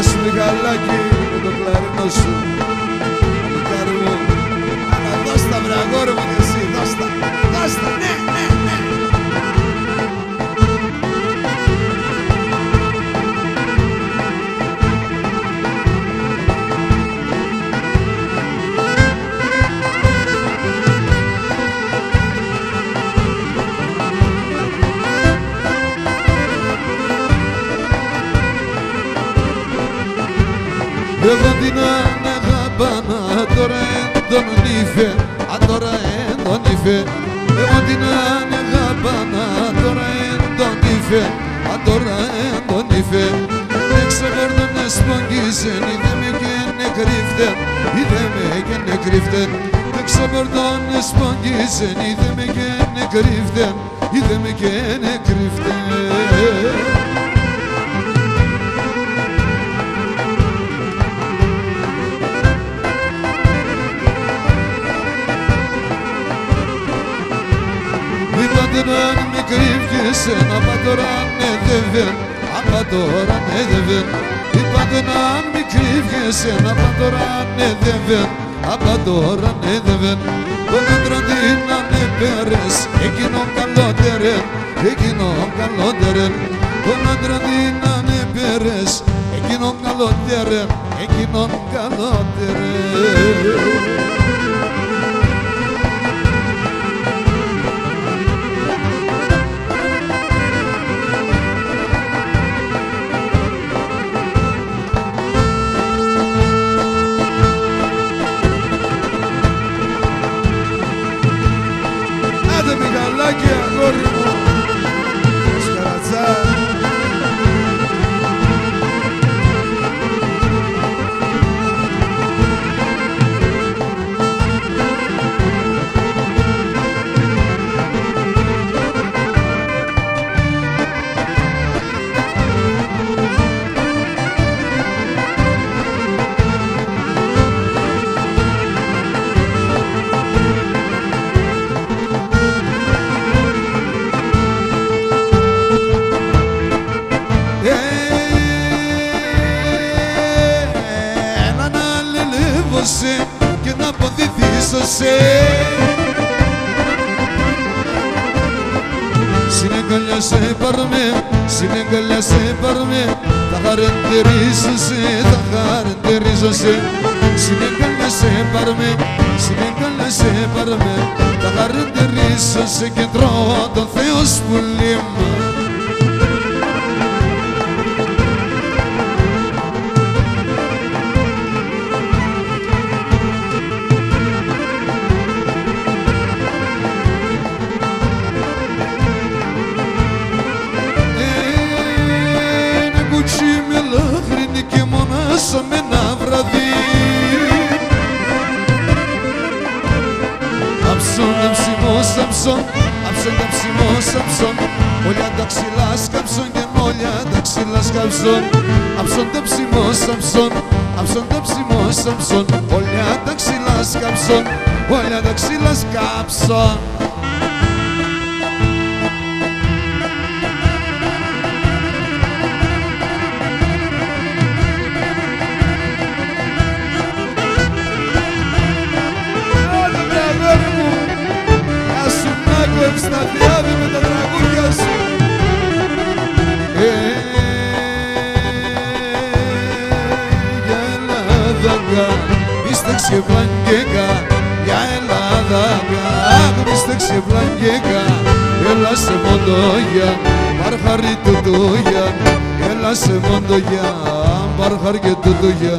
σου Μιχαλάκη με το κλαρίνο σου. Αλικάρι μου. Αλλά δώσ' τα βρε αγόρι μου και εσύ, δώσ' τα, δώσ' τα, ναι, ναι, ναι. Εγώ την αναγάπανα, τώρα τον ήφε, τώρα τον ήφε. Εγώ την αναγάπανα, τώρα τον ήφε, τώρα τον ήφε. Έξω γόρτον εσπογγίζεν, είδε με και νεκρύφτεν, είδε με και νεκρύφτεν. Έξω γόρτον εσπογγίζεν, είδε με και νεκρύφτεν, είδε με και νεκρύφτεν. Αν με κρύβκες ένα πατωράν έδευεν, απατωράν έδευεν. Είπατε αν με κρύβκες ένα πατωράν έδευεν, απατωράν έδευεν. Τον άντρα την ανέπαιρες, εκείνον καλότερεν, εκείνον καλότερεν. Τον άντρα την ανέπαιρες, εκείνον καλότερεν, εκείνον καλότερεν. Μιχαλάκη, αγόρι μου, Σκαρατσά. Και να αποδηθήσωσαι. Συνεγκαλιά σε πάρμε, συνεγκαλιά σε πάρμε. Θα χαρεντερίζωσαι, θα χαρεντερίζωσαι. Συνεγκαλιά σε πάρμε, συνεγκαλιά σε πάρμε. Θα χαρεντερίζωσαι και τρώω το Θεό σπουλήμα. Με ένα βραδύ Αψον, αψιμό, Σαμψον, αψον, αψιμό, Σαμψον. Όλια τα ξυλά σκαψον και όλια τα ξυλά σκαψον. Αψον, αψιμό, Σαμψον, αψον, αψιμό, Σαμψον. Όλια τα ξυλά σκαψον, όλια τα ξυλά σκαψον. Στα διάβη με τα τραγούδια σου. Για Ελλάδα πίστεξε πλανκέκα, για Ελλάδα πίστεξε πλανκέκα. Έλα σε μοντόγια, παρχαρί τουτούγια. Έλα σε μοντόγια, παρχαρί και τουτούγια.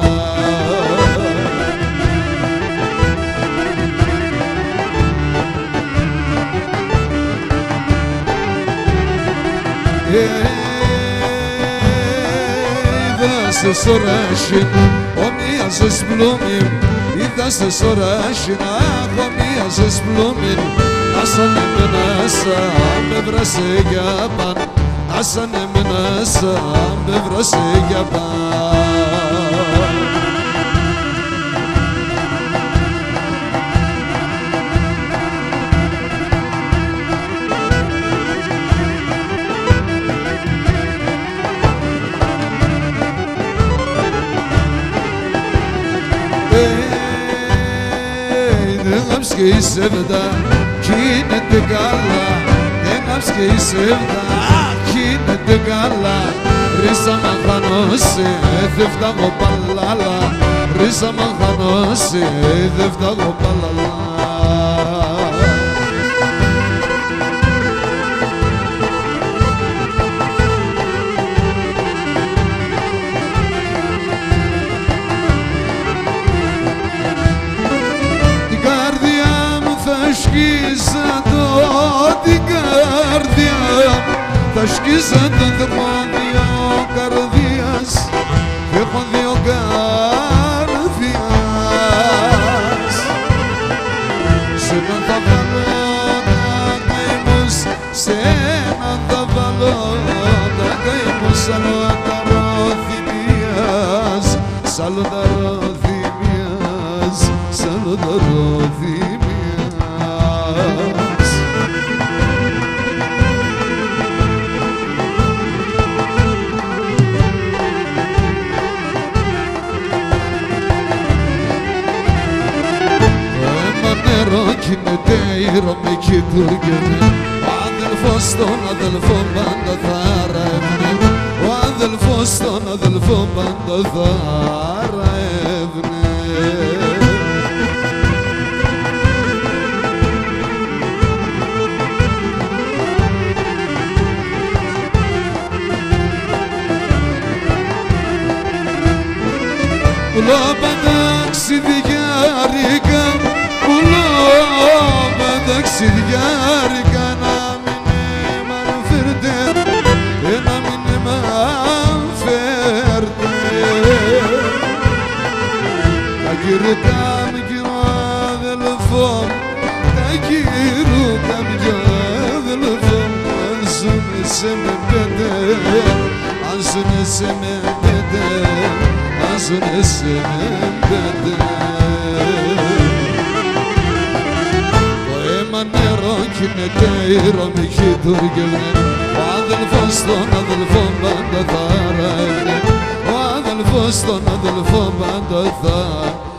Είδα σε σωράσιν, ομοίαζες πλούμιν. Είδα σε σωράσιν, αχ, ομοίαζες πλούμιν. Άσαν εμένα σαν με βρασε για παν. Άσαν εμένα σαν με βρασε για παν. και η σεβδά γίνεται καλά, έναψ και η σεβδά γίνεται καλά. Ρίσα μ' χανώσει, δεν φτάγω παλάλα, ρίσα μ' χανώσει, δεν φτάγω παλάλα. Την καρδιά θα σκίσα το δρόμιο καρδιάς, έχω δύο καρδιάς. Σε έναν θα βάλω τα καημούς, σε έναν θα βάλω τα καημούς, σαν τα ροθυμίας, σαν τα ροθυμίας. Κινείται η Ρωμική Τουρκενή, ο αδελφός τον αδελφό πάντα θα ρεύνε, ο αδελφός τον αδελφό πάντα θα ρεύνε. Πουλώ πάντα ξυδιάρικα, πουλώ ταξιδιάρικα, να μην μ' αναφέρτε, να μην μ' αναφέρτε. Τα κυρικά μ' κύριο αδελφό, τα κυρούκα μ' κύριο αδελφό, αν ζουνε σε με πέντε, αν ζουνε σε με πέντε, αν ζουνε σε με πέντε. Νερό κινείται η Ρωμική Τουρκενή, ο αδελφός τον αδελφό πάντα θα ρεύνε, ο αδελφός τον αδελφό πάντα θα